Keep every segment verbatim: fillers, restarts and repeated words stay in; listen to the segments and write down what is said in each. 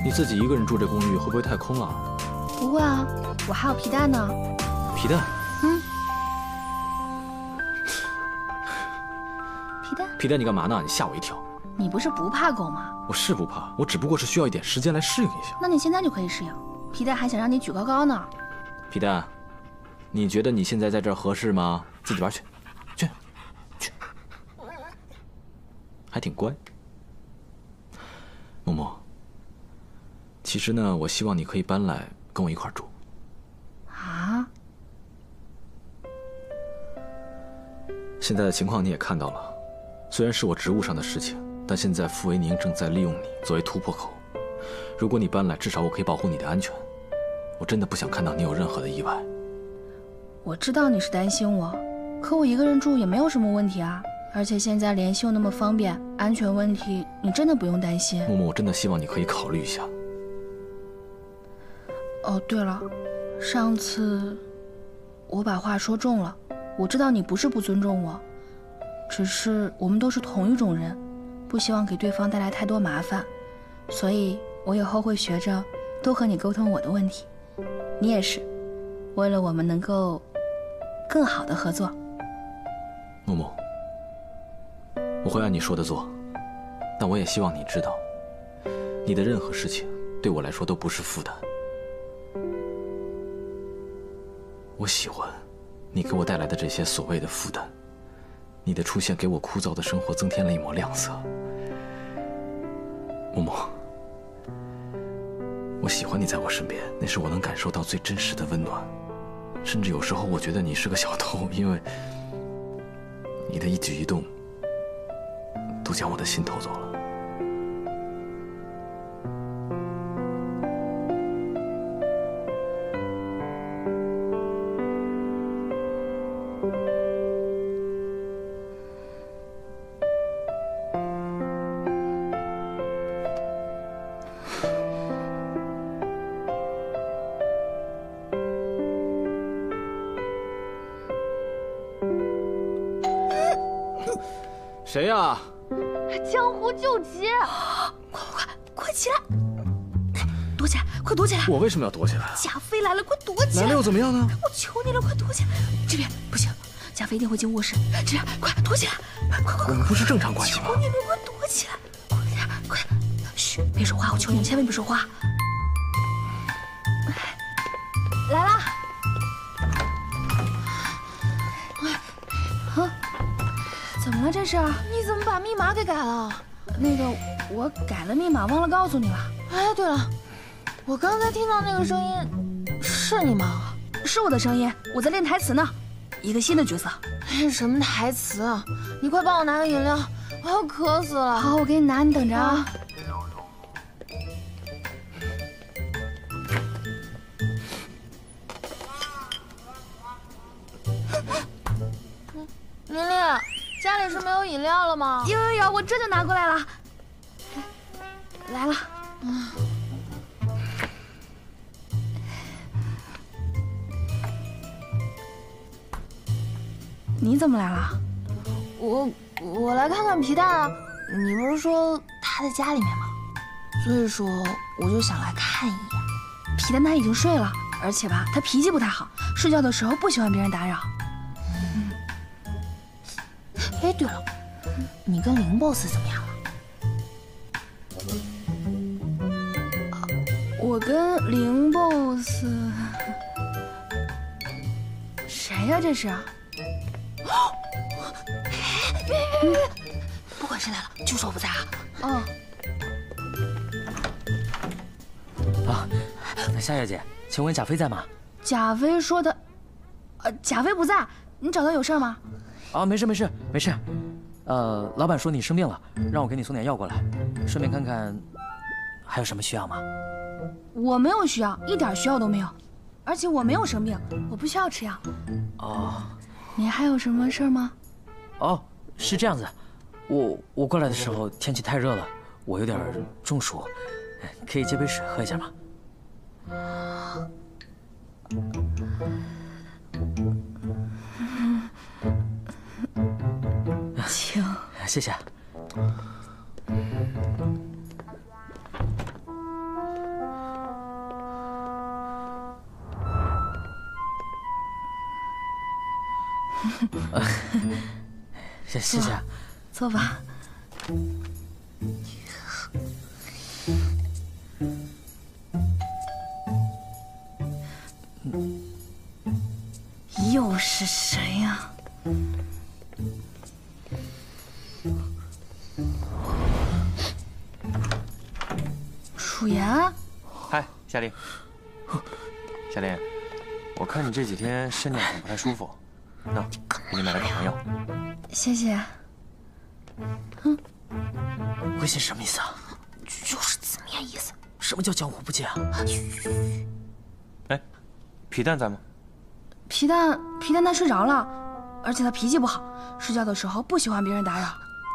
你自己一个人住这公寓会不会太空了？ 不会啊，我还有皮蛋呢。 皮蛋？ 嗯。皮蛋？ 皮蛋，你干嘛呢？你吓我一跳。 你不是不怕狗吗？ 我是不怕，我只不过是需要一点时间来适应一下。 那你现在就可以适应。皮蛋还想让你举高高呢。 皮蛋，你觉得你现在在这儿合适吗？自己玩去，去，去。还挺乖。默默。其实呢，我希望你可以搬来跟我一块住。 啊？ 现在的情况你也看到了，虽然是我职务上的事情，但现在傅维宁正在利用你作为突破口。如果你搬来，至少我可以保护你的安全。我真的不想看到你有任何的意外。 我知道你是担心我，可我一个人住也没有什么问题啊。而且现在联系又那么方便，安全问题你真的不用担心。 默默，我真的希望你可以考虑一下。 哦，对了，上次我把话说重了。我知道你不是不尊重我，只是我们都是同一种人，不希望给对方带来太多麻烦，所以我以后会学着多和你沟通我的问题。你也是，为了我们能够更好的合作。 默默，我会按你说的做，但我也希望你知道，你的任何事情对我来说都不是负担。我喜欢你给我带来的这些所谓的负担，你的出现给我枯燥的生活增添了一抹亮色。默默，我喜欢你在我身边，那是我能感受到最真实的温暖。甚至有时候我觉得你是个小偷，因为你的一举一动都将我的心偷走了。谁呀？ 江湖救急！快快快，快起来！躲起来，快躲起来！ 我为什么要躲起来？ 贾飞来了，快躲起来！ 来了又怎么样呢？ 我求你了，快躲起来！这边不行，贾飞一定会进卧室。这边快躲起来！快快快！ 我们不是正常关系吗？ 求你了，快躲起来！快点，快点！嘘，别说话，我求你，千万别说话。来啦！啊？怎么了这是？ 你怎么把密码给改了？ 那个，我改了密码，忘了告诉你了。 哎，对了，我刚才听到那个声音，是你吗？ 是我的声音，我在练台词呢，一个新的角色。 哎，什么台词啊？你快帮我拿个饮料，我要渴死了。 好，我给你拿，你等着啊。 琳琳，家里是没有饮料了吗？ 有有有，我这就拿过来了。来了。嗯。你怎么来了？ 我我来看看皮蛋啊。你不是说他在家里面吗？所以说我就想来看一眼。 皮蛋他已经睡了，而且吧，他脾气不太好，睡觉的时候不喜欢别人打扰。 嗯。哎，对了，你跟林 boss 怎么样了？ 我跟林 boss， 谁呀？这是？ 别别别别！不管谁来了，就说我不在啊。 哦。 啊，那夏小姐，请问贾飞在吗？ 贾飞说的，呃，贾飞不在，你找他有事吗？ 啊，没事没事没事。呃，老板说你生病了，让我给你送点药过来，顺便看看还有什么需要吗？ 我没有需要，一点需要都没有，而且我没有生病，我不需要吃药。 哦。 你还有什么事吗？ 哦，是这样子，我我过来的时候天气太热了，我有点中暑，可以接杯水喝一下吗？ 请。 谢谢。 谢谢谢。 坐吧。又是谁呀？楚言。 嗨，夏琳。夏琳，我看你这几天身体好像不太舒服，那给你买了口服药。 谢谢。 嗯，微信什么意思啊？ 就是字面意思。 什么叫江湖不戒啊？ 哎，皮蛋在吗？ 皮蛋，皮蛋他睡着了，而且他脾气不好，睡觉的时候不喜欢别人打扰。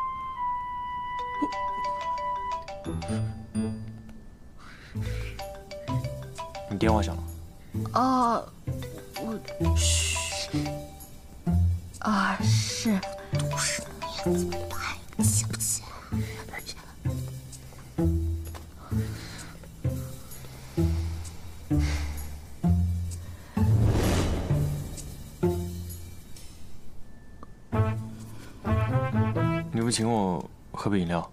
你电话响了。 哦，我嘘。啊，是。 都是面子派，信不信？ 你不请我喝杯饮料？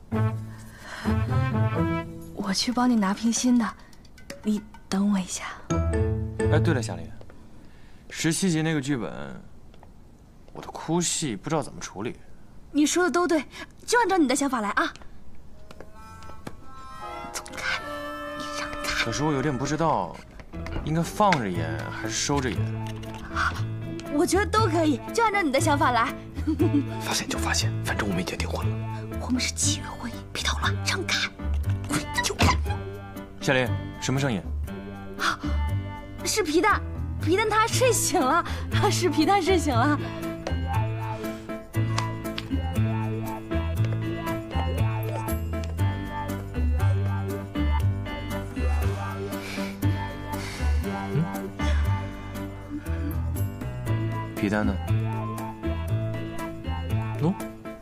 我去帮你拿瓶新的，你等我一下。 哎，对了，夏琳，十七集那个剧本，我的哭戏不知道怎么处理。 你说的都对，就按照你的想法来啊。 走开，你让开。 可是我有点不知道，应该放着演还是收着演。 我觉得都可以，就按照你的想法来。 发现就发现，反正我们已经订婚了。 我们是契约婚姻，别捣乱，让开。 夏琳，什么声音？ 啊，是皮蛋，皮蛋他睡醒了，是皮蛋睡醒了。 皮蛋呢？ 喏。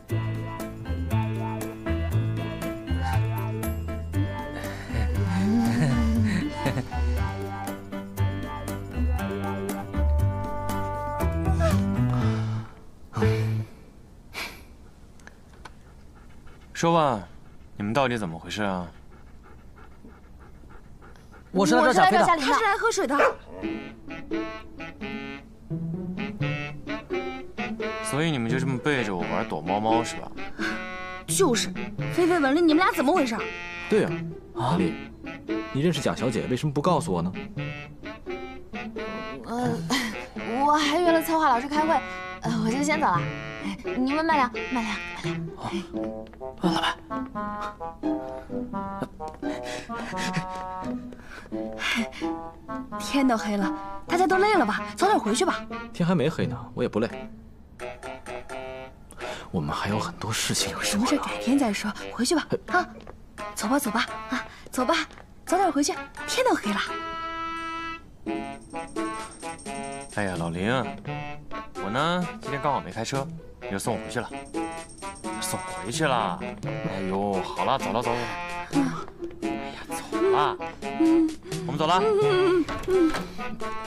说吧，你们到底怎么回事啊？ 我是来找贾飞的， 他是来喝水的。 所以你们就这么背着我玩躲猫猫是吧？ 就是，菲菲、文丽，你们俩怎么回事？ 对呀，阿丽，你认识贾小姐，为什么不告诉我呢？ 呃，我还约了策划老师开会，呃，我就先走了。你们慢点，慢点，慢点。 啊，老板。 天都黑了，大家都累了吧？早点回去吧。 天还没黑呢，我也不累。我们还有很多事情。 有什么事改天再说，回去吧。啊，走吧，走吧，啊，走吧，早点回去，天都黑了。 哎呀，老林，我呢今天刚好没开车，你就送我回去了。送回去了。哎呦，好了，走了，走了。哎呀，走了。我们走了。